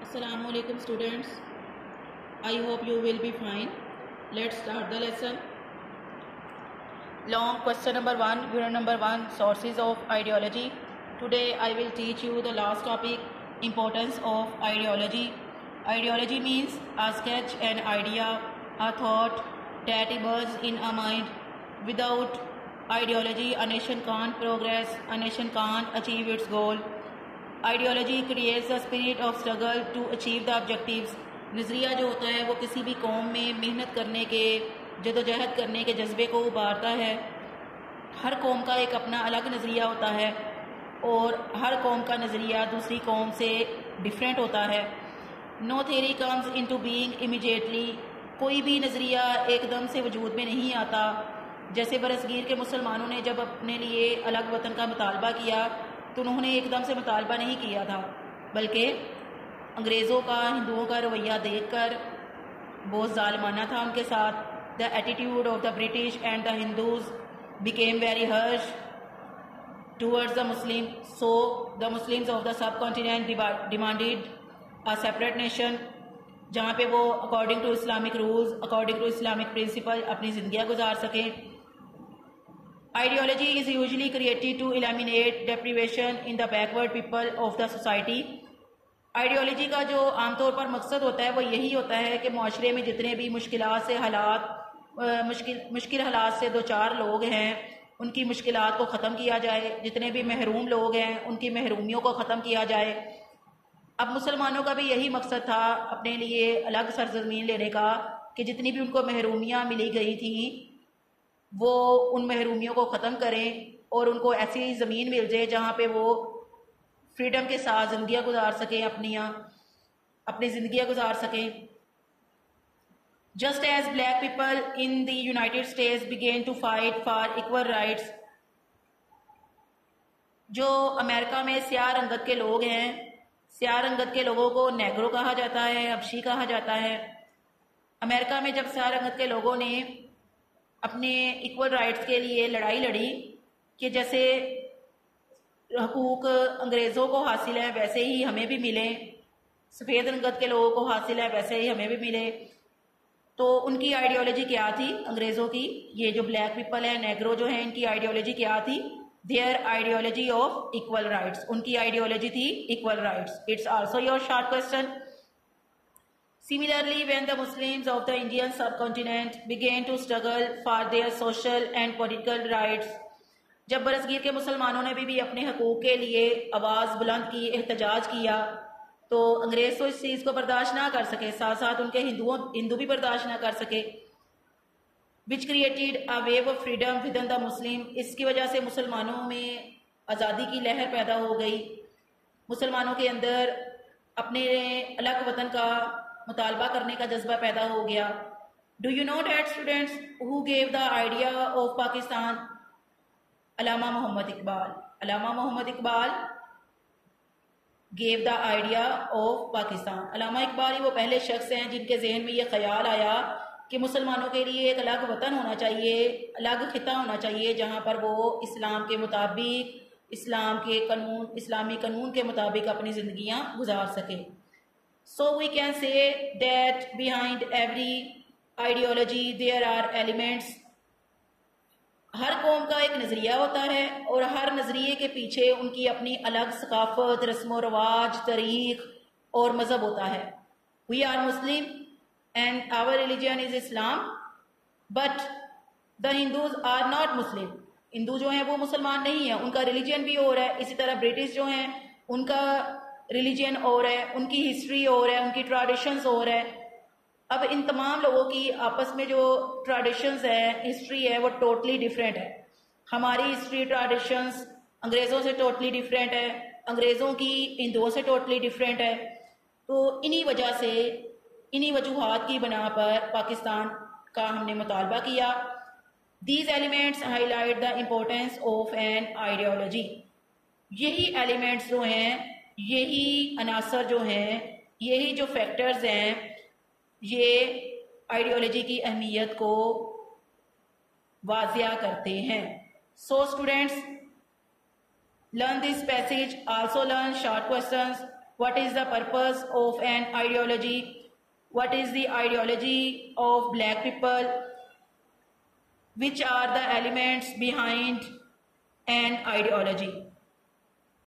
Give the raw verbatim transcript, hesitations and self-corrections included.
Assalamu alaikum students. I hope you will be fine. Let's start the lesson. Long question number one, unit number one, sources of ideology. Today I will teach you the last topic, importance of ideology. Ideology means a sketch, an idea, a thought that emerges in a mind. Without ideology, a nation can't progress, a nation can't achieve its goal. Ideology creates the spirit of struggle to achieve the objectives. نظریہ جو ہوتا ہے وہ کسی بھی قوم میں محنت کرنے کے، جدوجہد کرنے کے جذبے کو ابھارتا ہے. ہر قوم کا ایک اپنا الگ نظریہ ہوتا ہے اور ہر قوم کا نظریہ دوسری قوم سے ڈیفرنٹ ہوتا ہے. No theory comes into being immediately. کوئی بھی نظریہ ایک دم سے وجود میں نہیں آتا. جیسے برصغیر کے مسلمانوں نے جب اپنے لیے الگ وطن کا مطالبہ کیا تو انہوں نے ایک دم سے مطالبہ نہیں کیا تھا، بلکہ انگریزوں کا ہندوؤں کا رویہ دیکھ کر بہت ظالمانہ تھا ان کے ساتھ. The attitude of the British and the Hindus became very harsh towards the Muslim. So the Muslims of the subcontinent demanded a separate nation, جہاں پہ وہ according to Islamic rules, according to Islamic principle اپنی زندگیاں گزار سکیں. Ideology is usually created to eliminate deprivation in the backward people of the society. Ideology کا جو عام طور پر مقصد ہوتا ہے وہ یہی ہوتا ہے کہ معاشرے میں جتنے بھی مشکلات سے حالات مشکل مشکل حالات سے دو چار لوگ ہیں ان کی مشکلات کو ختم کیا جائے، جتنے بھی محروم لوگ ہیں ان کی محرومیوں کو ختم کیا جائے. اب مسلمانوں کا بھی یہی مقصد تھا اپنے لیے الگ سرزمین لینے کا کہ جتنی بھی ان کو محرومیاں ملی گئی تھیں وہ ان محرومیوں کو ختم کریں اور ان کو ایسی زمین مل جائے جہاں پہ وہ فریڈم کے ساتھ زندگیاں گزار سکیں، اپنی اپنی زندگیاں گزار سکیں. Just as black people in the United States begin to fight for equal rights. جو امریکہ میں سیاہ رنگت کے لوگ ہیں، سیاہ رنگت کے لوگوں کو نیگرو کہا جاتا ہے، حبشی کہا جاتا ہے. امریکہ میں جب سیاہ رنگت کے لوگوں نے اپنے ایکول رائٹس کے لیے لڑائی لڑی کہ جیسے حقوق انگریزوں کو حاصل ہے ویسے ہی ہمیں بھی ملیں، سفید رنگت کے لوگوں کو حاصل ہے ویسے ہی ہمیں بھی ملے، تو ان کی آئیڈیالوجی کیا تھی انگریزوں کی؟ یہ جو بلیک پیپل ہیں، نیگرو جو ہیں، ان کی آئیڈیالوجی کیا تھی؟ Their ideology of equal rights. ان کی آئیڈیالوجی تھی equal rights. It's also your short question. Similarly, when the Muslims of the Indian subcontinent began to struggle for their social and political rights, جب برصغیر کے مسلمانوں نے بھی, بھی اپنے حقوق کے لیے آواز بلند کی، احتجاج کیا، تو انگریز تو اس چیز کو برداشت نہ کر سکے، ساتھ ساتھ ان کے ہندوؤں ہندو بھی برداشت نہ کر سکے. which created a wave of freedom within the Muslim. اس کی وجہ سے مسلمانوں میں آزادی کی لہر پیدا ہو گئی، مسلمانوں کے اندر اپنے الگ وطن کا مطالبہ کرنے کا جذبہ پیدا ہو گیا. Do you know that students who gave the idea of Pakistan? Allama Muhammad Iqbal. Allama Muhammad Iqbal gave the idea of Pakistan. Allama Iqbal ہی وہ پہلے شخص ہیں جن کے ذہن میں یہ خیال آیا کہ مسلمانوں کے لیے ایک الگ وطن ہونا چاہیے، الگ خطہ ہونا چاہیے جہاں پر وہ اسلام کے مطابق، اسلام کے قانون، اسلامی قانون کے مطابق اپنی زندگیاں گزار سکے. So we can say that behind every ideology there are elements. ہر قوم کا ایک نظریہ ہوتا ہے اور ہر نظریے کے پیچھے ان کی اپنی الگ ثقافت، رسم و رواج، تاریخ اور مذہب ہوتا ہے. We are Muslim and our religion is Islam, but the Hindus are not Muslim. ہندو جو ہیں وہ مسلمان نہیں ہیں، ان کا ریلیجن بھی اور ہے. اسی طرح برٹش جو ہیں ان کا ریلیجن اور ہے، ان کی ہسٹری اور ہے، ان کی ٹریڈیشنز اور ہے. اب ان تمام لوگوں کی آپس میں جو ٹریڈیشنز ہیں، ہسٹری ہے، وہ ٹوٹلی ڈیفرنٹ ہے. ہماری ہسٹری ٹریڈیشنز انگریزوں سے ٹوٹلی ڈیفرنٹ ہے، انگریزوں کی ہندوؤں سے ٹوٹلی ڈیفرنٹ ہے. تو انہی وجہ سے، انہی وجوہات کی بنا پر پاکستان کا ہم نے مطالبہ کیا. These elements highlight the importance of an ideology. یہی ایلیمنٹس جو ہیں، یہی عناصر جو ہیں، یہی جو فیکٹرز ہیں، یہ آئیڈیالوجی کی اہمیت کو واضح کرتے ہیں. So students, learn this passage, also learn short questions What is the purpose of an ideology? What is the ideology of black people? Which are the elements behind an ideology?